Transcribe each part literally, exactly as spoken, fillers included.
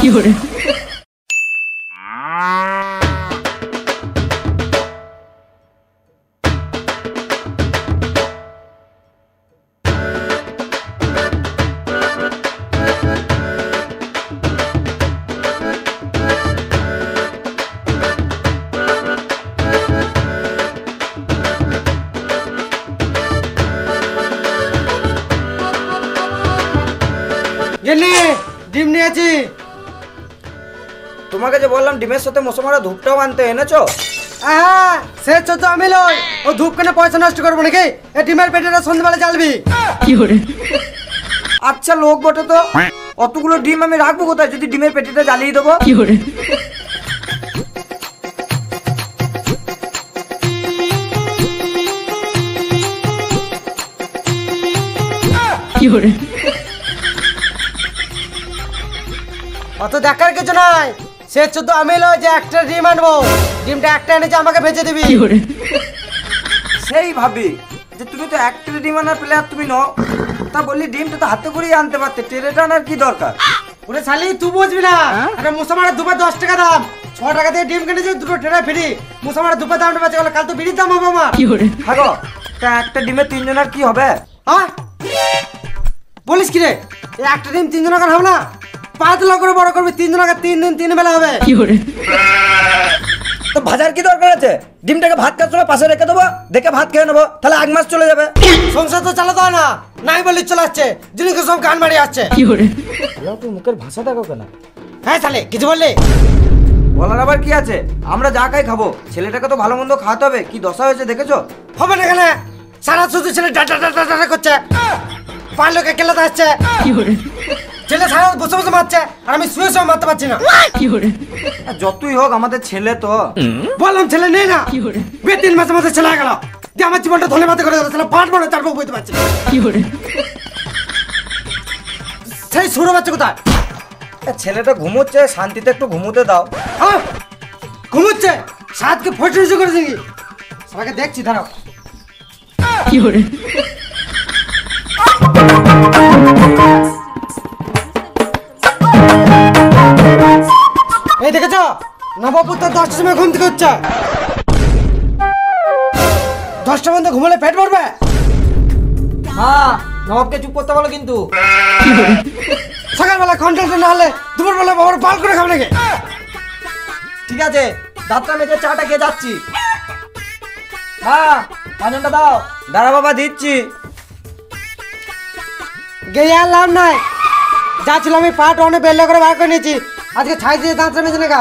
কি করে ডিম নিয়েছি। তোমাকে যে বললাম ডিমের সাথে মশমারা ধূপটাও আনতে এনেছো? হ্যাঁ সে তো আমি লই, ও ধূপ কেন পয়সা নষ্ট করবো নাকি? এই ডিমের পেটেটা সন্ধ্যাবেলা জ্বালবি। কি করে আচ্ছা লোক বটে তো, অতগুলো ডিম আমি রাখবো কোথায় যদি ডিমের পেটিটা জ্বালিয়ে দেবো? কি করে কি করে অত দেখার কিছু নাই, সে শুধু আমি লই যে একটা ডিম আনবো, ডিমটা একটা এনেছে আমাকে ভেজে দিবি। কি করে সেই ভাবি যে তুমি তো একটা ডিম আনার প্লেয়ার তুমি নও, তা বললি ডিমটা তো হাতে করেই আনতে পারতে, ট্রেটা আনার কি দরকার? ওরে শালি তুই বুঝবি না, আরে মুসামারা দুপা দশ টাকা দাম, ছ টাকা দিয়ে ডিম কিনেছে, দুটো ট্রেটা ফ্রি। মুসামারা দুপা দামটা বেঁচে গেল, কাল তো বিড়ির দাম হবে আমার। কি করে থাকো তা একটা ডিমে তিনজনের কি হবে? হ্যাঁ বলিস কি রে, এই একটা ডিম তিন জনের হবে না, পাতলা করে বড় করবি, তিন জনের তিন দিন তিন বেলা হবে। কি করে তো ভাজার কি দরকার আছে? ডিমটাকে ভাত খাওয়ার সময় পাশে রেখে দেবো, দেখে ভাত খেয়ে নেবো, তাহলে এক মাস চলে যাবে। সংসার তো চালাতে হয় না, নাই বলি চলাচ্ছে, জিনিস সব গান মারি আসছে। কি করে তুই মুখের ভাষা দেখো কেন? হ্যাঁ শালি কিছু বললি? বলার আবার কি আছে, আমরা যা খাই খাবো, ছেলেটাকে তো ভালো মন্দ খাওয়াতে হবে। কি দশা হয়েছে দেখেছো? হবে না এখানে সারা শুধু ছেলে ডাটা ডাটা ডাটা করছে, পাঁচ লোকে কেলাতে আসছে। কি করে ছেলে সারা বসে বসে মারছে, আর আমি শুয়ে শুয়ে মারতে পারছি না। কি করে যতই হোক আমাদের ছেলে তো। বললাম ছেলে নেই না, কি করে বে তিন মাসে মাসে ছেলে গেল, দিয়ে আমার জীবনটা ধনে মাতে করে দিল, পাঁচ বড় তারপর বুঝতে পারছি না। কি করে সেই ছোট বাচ্চা কোথায়? ছেলেটা ঘুমোচ্ছে, শান্তিতে একটু ঘুমোতে দাও। হ্যাঁ ঘুমোচ্ছে, সাতকে ফটো করে দিবি, সবাইকে দেখছি দাঁড়াও। কি করে এই দেখেছ নবাবপুর তো দশটার সময় ঘুম থেকে হচ্ছে, দশটা পর্যন্ত ঘুমালে পেট ভরবে। হ্যাঁ নবাবকে চুপ করতে বলো কিন্তু। সকালবেলা কন্ট্রোল না হলে দুপুরবেলা বাবার পাল করে খাবে নাকি? ঠিক আছে দাঁতটা মেজে চাটা খেয়ে যাচ্ছি। হ্যাঁ পাঁচনটা দাও। দাঁড়া বাবা দিচ্ছি। গিয়ে আর লাভ নাই, যা ছিল আমি পাট অনেক বেল্লা করে বার করে নিয়েছি, আজকে ছাই দিয়ে দাঁতটা মেজে নেগা।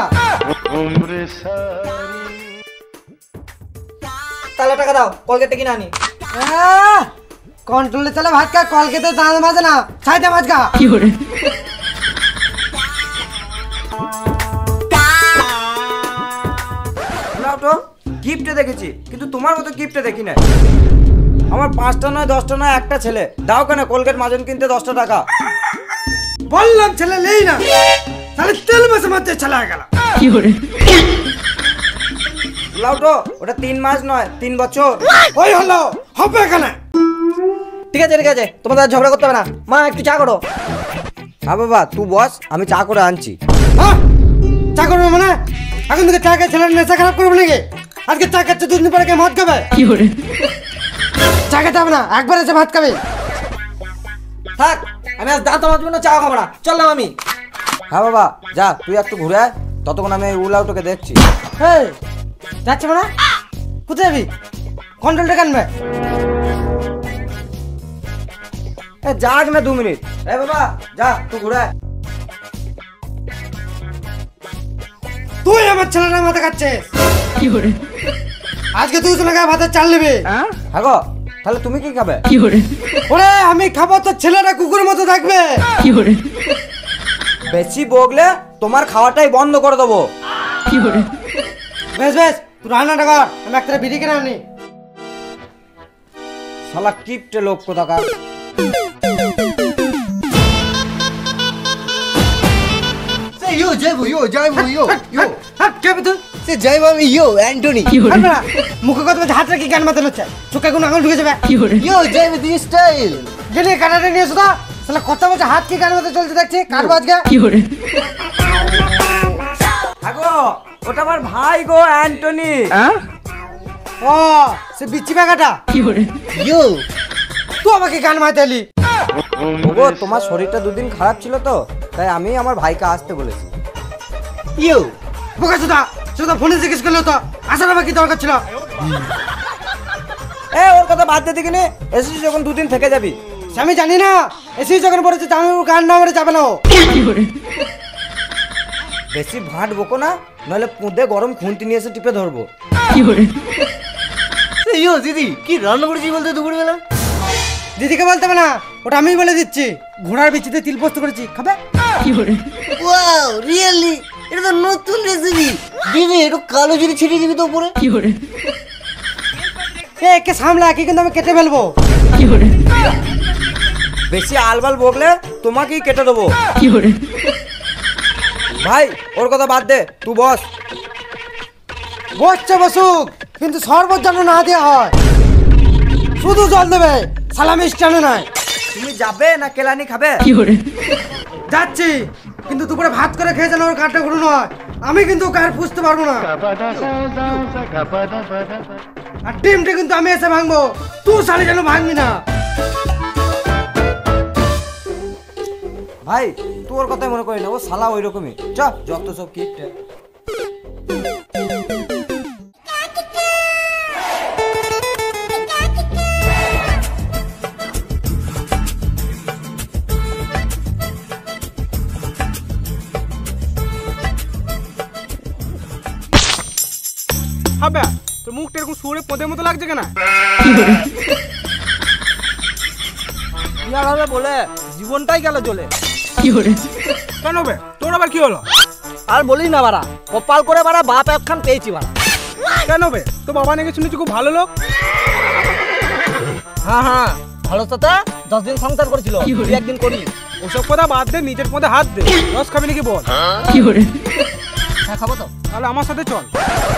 তাহলে টাকা দাও, কলগেটটা কিনে আনি। কন্ট্রোলে চলে ভাত খা, কল খেতে দাঁত মাজে না, ছাইতে মাছ খা। কি করে গিফটে দেখেছি কিন্তু তোমার মতো গিফটে দেখি না। আমার পাঁচটা নয় দশটা নয় একটা ছেলে, দাও কেন কোলগেট মাজন কিনতে দশটা টাকা। বললাম ছেলে নেই না, তাহলে তেল মাসে মাঝে ছেলে গেল। কি করে লাউটো ওটা তিন মাস নয় তিন বছর। ওই হলো হবে এখানে। ঠিক আছে ঠিক আছে, তোমাদের আর ঝগড়া করতে হবে না। মা একটু চা করো। হ্যাঁ বাবা তুই বস, আমি চা করে আনছি। হ্যাঁ চা করবে মানে এখন থেকে চা খেয়ে ছেলের নেশা খারাপ করবে নাকি? আজকে চা খাচ্ছে, দুদিন পরে কে মদ খাবে? কি করে চা খেতে হবে না, একবার এসে ভাত খাবে। থাক আমি আজ দাঁত মাজবো না, চা খাবো না, চললাম আমি। হ্যাঁ বাবা যা, তুই একটু ঘুরে আয়, ততক্ষণ আমি উলাউটোকে দেখছি। হ্যাঁ যাচ্ছে মানে কোথায় যাবি? কন্ট্রোলটা কানবে। যাক না দু মিনিট। এ বাবা যা তুই ঘুরে আয়। তুই আমার ছেলেটার মাথা খাচ্ছিস। কি করে আজকে তুই শোনা গায়ে ভাতের চাল নেবে। হ্যাঁ গো তাহলে তুমি কি খাবে? কি করে ওরে আমি খাবো, তো ছেলেটা কুকুরের মতো থাকবে। কি করে বেশি বগলে তোমার খাওয়াটাই বন্ধ করে দেবো। কি করে বেশ বেশ তুই রান্নাটা কর, আমি একটা বিড়ি কিনে আনি। শালা কিপটে লোক কোথাকার। Yo, Jaivo, yo, Jaivo, yo, yo. হ্যাঁ কে তুই? সে Jaivo আমি yo, Anthony. কি করে মুখে কথা বলছে, হাত রেখে গান মাথানো হচ্ছে, চোখে কোনো আঙুল ঢুকে যাবে। কি করে Yo, Jaivo, this style. গেলে কানাডা নিয়ে এসো তো, তাহলে কথা বলছে হাত কি গান মাথা চলতে দেখছি, কাটবো আজকে। কি করে আগো ওটা আমার ভাই গো অ্যান্টনি। ও সে বিচ্ছি বেগাটা। কি hore Yo. তুই আমাকে গান মারতে এলি। ওগো তোমার শরীরটা দুদিন খারাপ ছিল তো, তাই আমি আমার ভাইকে আসতে বলেছি। Yo. বোকা সুদা সুদা ফোনে জিজ্ঞেস করলো তো আসার আমার কি দরকার ছিল? এ ওর কথা বাদ দে দেখিনি, এসেছিস যখন দুদিন থেকে যাবি। সে আমি জানি না, এসে যখন বলেছে আমি ওর গান না মেরে যাবে না ও। কি hore বেশি ভাট বকো না, নইলে পুঁদে গরম খুন্তি নিয়ে এসে টিপে ধরবো। কি hore Say yo, দিদি কি রান্না করেছি বলতে দুপুরবেলা? দিদিকে বলতে হবে না, ওটা আমি বলে দিচ্ছি। ঘোড়ার বিচিতে তিল পোস্ত করেছি, খাবে? কি hore Wow, really? এটা তো নতুন রেসিপি। দিদি একটু কালো জিরে ছিটিয়ে দিবি তো উপরে। কি hore এ একে সামলা, কি কিন্তু আমি কেটে ফেলবো। কি hore বেশি আলবাল বকলে তোমাকেই কেটে দেবো। কি hore ভাই ওর কথা বাদ দে, তুই বস। বসছে বসুক, কিন্তু শরবত যেন না দেওয়া হয়, শুধু জল দেবে, সালামি স্টানে নয়। তুমি যাবে না কেলানি খাবে? কি hore যাচ্ছি, কিন্তু দুপুরে ভাত করে খেয়ে যেন ওর কাঠটা গুলো নয়। আমি কিন্তু গায়ের পুষতে পারবো না। আর ডিমটা কিন্তু আমি এসে ভাঙবো, তুই শালি যেন ভাঙবি না। ভাই তুই ওর কথাই মনে করি না, ও শালা ওই রকমই। চ যত সব কিট। হবে তোর মুখটা এরকম সুরে পদের মতো লাগছে কেন? কি hore কি আর হবে বলে, জীবনটাই গেল চলে। কি hore কেন বে, তোর আবার কি হলো? আর বলিস না বাড়া, কপাল করে বাড়া বাপ একখান পেয়েছি বাড়া। কেন বে, তো বাবা নাকি শুনেছি খুব ভালো লোক। হ্যাঁ হ্যাঁ ভালো সাথে দশ দিন সংসার করেছিল, কি হলো? তুই একদিন করি। ওসব কথা বাদ দে, নিজের মধ্যে হাত দে। রস খাবি নাকি বল? কি hore হ্যাঁ খাবো তো। তাহলে আমার সাথে চল।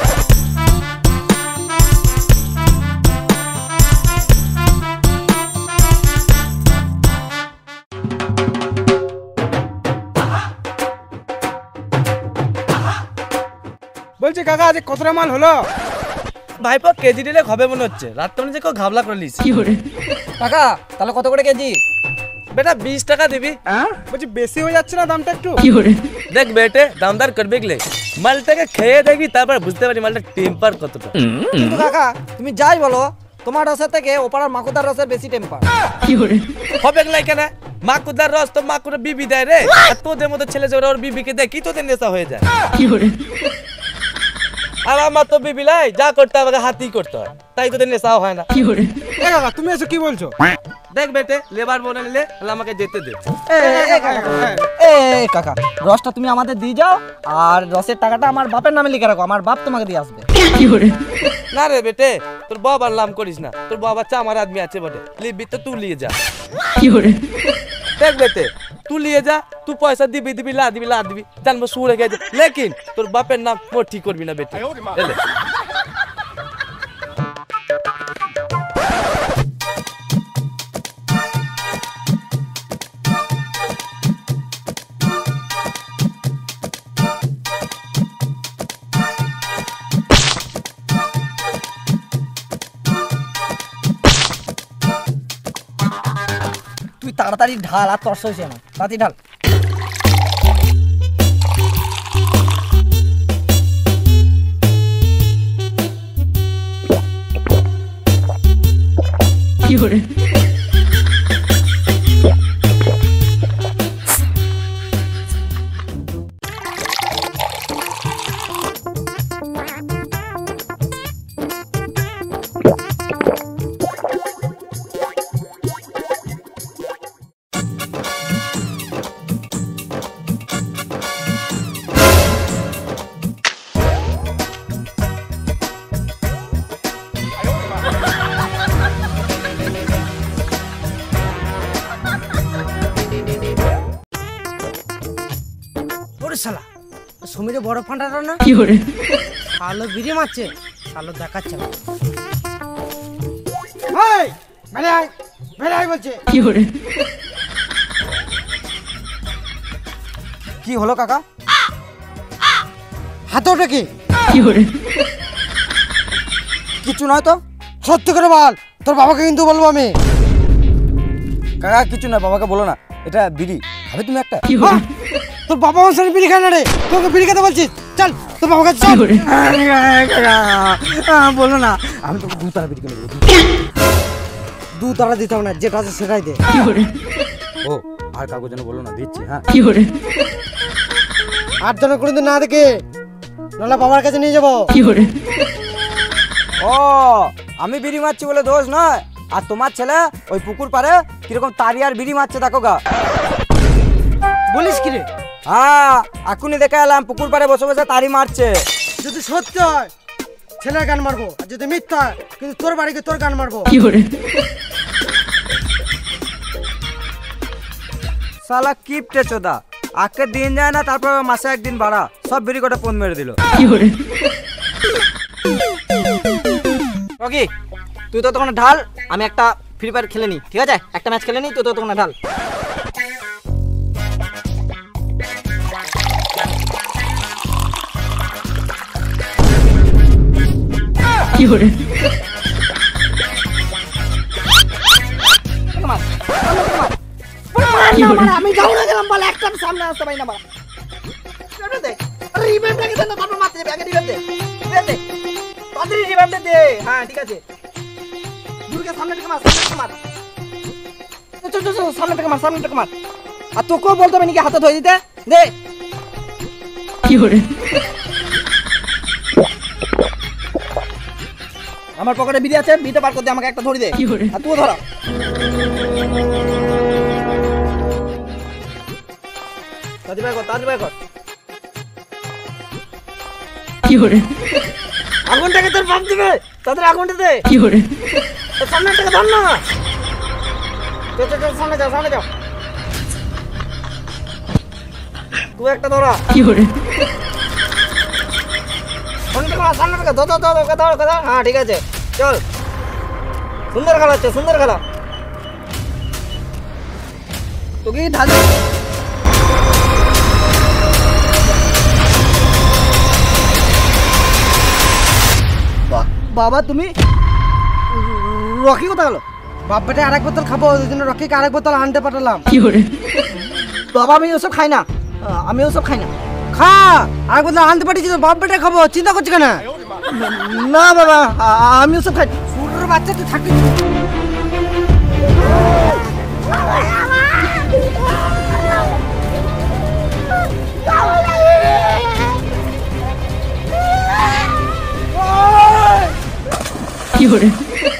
বলছি কাকা আজ কতটা মাল হলো? ভাইপো কেজি দিলে হবে মনে হচ্ছে, রাতটা মনে হচ্ছে কেউ ঘাবলা করে লিস। কি hore টাকা তাহলে কত করে কেজি? বেটা বিশ টাকা দিবি। বলছি বেশি হয়ে যাচ্ছে না দামটা একটু? কি hore দেখ বেটে দামদার করবে গেলে মালটাকে খেয়ে দেখবি, তারপর বুঝতে পারি মালটা টেম্পার কতটা। কিন্তু কাকা তুমি যাই বলো, তোমার রসের থেকে ওপাড়ার মাকুদার রসের বেশি টেম্পার। কি hore হবে গেলে কেন? মাকুদার রস তো মাকুরা বিবি দেয় রে, আর তোদের মতো ছেলে জোরা ওর বিবিকে দেয় কি তোদের নেশা হয়ে যায়। কি hore আর আমার তো বিবি লাই যা করতে হবে হাতি করতে হয়, তাই তোদের নেশাও হয় না। কি hore এ কাকা তুমি এসে কি বলছো? দেখ বেটে লেবার বনে নিলে তাহলে আমাকে যেতে দে। এ কাকা রসটা তুমি আমাদের দিয়ে যাও, আর রসের টাকাটা আমার বাপের নামে লিখে রাখো, আমার বাপ তোমাকে দিয়ে আসবে। কি hore না রে বেটে, তোর বাবার নাম করিস না, তোর বাবা চা আমার আদমি আছে বটে, লিবি তো তুই নিয়ে যা। কি hore দেখ বেটে তুই নিয়ে যা, তুই পয়সা দিবি দিবি লা দিবি লা দিবি জানবো সুরে গেছে, লেকিন তোর বাপের নাম মোট ঠিক করবি না বেটে। এলে তুই তাড়াতাড়ি ঢাল, আর তর্স হয়েছে না, তাড়াতাড়ি ঢাল। কি hore শালা সমীরে বড় ফান্ডাটা না? কি hore শালো বিড়ি মারছে, শালো দেখাচ্ছে না। এই বেরে আয়, বেরে আয় বলছে। কি hore কি হলো কাকা? হাতে ওটা কি? 有人， কিছু নয় তো সত্যি করে বল, তোর বাবাকে কিন্তু বলবো আমি। কাকা কিছু নয়, বাবাকে বলো না, এটা বিড়ি খাবে তুমি একটা? 有 হ্যাঁ? 人， তোর বাবা আমার সাথে বিড়ি খায় না রে, তোকে বিড়ি খেতে বলছিস? চল তোর বাবার কাছে চল। 有人， বলো না, আমি তোকে দু তারা বিড়ি কিনে দেবো। দু তারা দিতাম না, যেটা আছে সেটাই দে। 有人， ও আর কাগজ যেন বলো না, দিচ্ছি। হ্যাঁ 有人， আট জনের কোনোদিন না দেখে নাহলে বাবার কাছে নিয়ে যাবো। 有人， ও আমি বিড়ি মারছি বলে দোষ নয়, আর তোমার ছেলে ওই পুকুর পারে কিরকম তারি আর বিড়ি মারছে দেখো গা। বলিস কি রে? হ্যাঁ এখনই দেখে এলাম পুকুর পারে বসে বসে তারি মারছে। যদি সত্যি হয় ছেলের গান মারবো, আর যদি মিথ্যা হয় কিন্তু তোর বাড়িকে তোর গান মারবো। 有人， শালা কিপটে চোদা, আজকে দিন যায় না তারপর মাসে একদিন বাড়া, সব বিড়ি কটা ফোন মেরে দিল। 有人， রকি তুই তো তখন ঢাল, আমি একটা ফ্রি ফায়ার খেলে নি, ঠিক আছে? একটা ম্যাচ খেলে নি, তুই তো তখন ঢাল। 有人， মার, মার, মার, 有人， আমি যাও না গেলাম বল, একটা সামনে আসতে পারি না বল। রিভাইভ দে, রিভাইভ দে, কেন তারপর মারতে যাবে? আগে রিভাইভ দে, রিভাইভ দে, তাড়াতাড়ি রিভাইভ দে। হ্যাঁ ঠিক আছে, দুর্গা সামনে থেকে মার, সামনে থেকে মার, চল চল চল, সামনে থেকে মার, সামনে থেকে মার। আর তোকেও বলতে হবে নাকি হাতে ধরে দিতে? দে। 有人， আমার পকেটে বিড়ি আছে, বিড়িটা বার করে দে, আমাকে একটা ধরে দে। 有人， আর তুইও ধরো। তাড়াতাড়ি বার কর, তাড়াতাড়ি বার কর। 有人， আগুনটাকে তোর বাপ দিবে, তাড়াতাড়ি আগুনটা দে। 有人， তোর সামনে থেকে ধর না। চল চল চল, সামনে যাও, সামনে যাও। তুই একটা ধরা। 有人， সামনে থেকে মার, সামনে থেকে ধর ধর ধর, ওকে ধর, ওকে ধর। হ্যাঁ ঠিক আছে, চল। সুন্দর খেলা হচ্ছে, সুন্দর খেলা। তোকে ঢাল। বা- বাবা তুমি, রকি কোথায় গেল? বাপ বেটা আরেক বোতল খাবো, ওই জন্য রকিকে আরেক বোতল আনতে পাঠালাম। 有人， বাবা আমি ওসব খাই না, আমি ওসব খাই না। খা, আরেক বোতল আনতে পাঠিয়েছি তো, বাপ বেটা খাবো, চিন্তা করছি কেন? না বাবা, আ- আমি ওসব খাই না। ছোট বাচ্চা তুই থাকবি। 有人，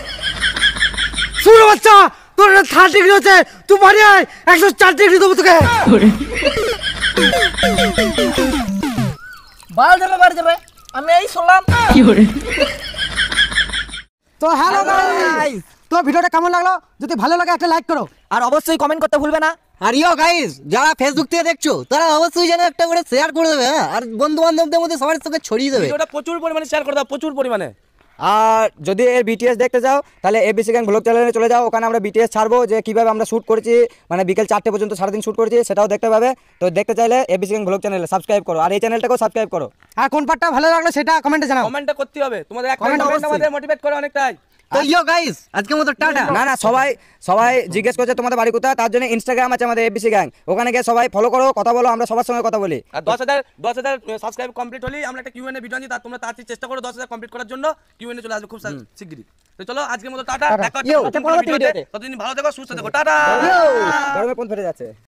ছোট বাচ্চা, তোর থার্ড ডিগ্রি হচ্ছে, তুই বাড়ি আয়, একশো চার ডিগ্রি দেবো তোকে। 有人， বাল যাবে, বাড়ি যাবে, আমি এই শুনলাম। 有人， তো হ্যালো গাইস, তো ভিডিওটা কেমন লাগলো? যদি ভালো লাগে একটা লাইক করো। আর অবশ্যই কমেন্ট করতে ভুলবে না। আর ইয়ো গাইস, যারা ফেসবুক থেকে দেখছো তারা অবশ্যই যেন একটা করে শেয়ার করে দেবে, হ্যাঁ? আর বন্ধু বান্ধবদের মধ্যে সবার সঙ্গে ছড়িয়ে দেবে। ভিডিওটা প্রচুর পরিমাণে শেয়ার করে দাও, প্রচুর পরিমাণে। আর যদি এর বিটিএস দেখতে চাও তাহলে এবিসি গ্যাং ব্লগ চ্যানেলে চলে যাও, ওখানে আমরা বিটিএস ছাড়বো যে কীভাবে আমরা শ্যুট করেছি, মানে বিকেল চারটে পর্যন্ত সারাদিন শ্যুট করেছি, সেটাও দেখতে পাবে। তো দেখতে চাইলে এবিসি গ্যাং ব্লগ চ্যানেলে সাবস্ক্রাইব করো, আর এই চ্যানেলটাকেও সাবস্ক্রাইব করো। আর কোন পার্টটা ভালো লাগলো সেটা কমেন্টে জানাও। কমেন্টটা করতে হবে, তোমাদের একটা Comment কমেন্ট অবশ্যই। আমাদের মোটিভেট করে অনেকটাই। তো ইয়ো গাইস, আজকের মতো টাটা। না না সবাই সবাই জিজ্ঞেস করছে তোমাদের বাড়ি কোথায়, তার জন্য ইনস্টাগ্রাম আছে আমাদের এবিসি গ্যাং, ওখানে গিয়ে সবাই ফলো করো, কথা বলো, আমরা সবার সঙ্গে কথা বলি। আর দশ হাজার দশ হাজার সাবস্ক্রাইব কমপ্লিট হলেই আমরা একটা কিউএনএ ভিডিও আনি, তার তোমরা তাড়াতাড়ি চেষ্টা করো দশ হাজার কমপ্লিট করার জন্য। কিউএনএ চলে আসবে খুব শিগগিরই। তো চলো আজকের মতো টাটা, দেখা হচ্ছে Yo, নতুন পরবর্তী ভিডিওতে। ভিডিওতে। ততদিন ভালো থেকো, সুস্থ থেকো, টাটা। গরমে কোন ফেটে যাচ্ছে।